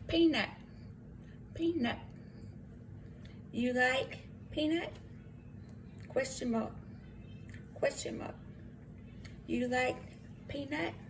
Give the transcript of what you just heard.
peanut, peanut. You like peanut? Question mark, question mark. You like peanut?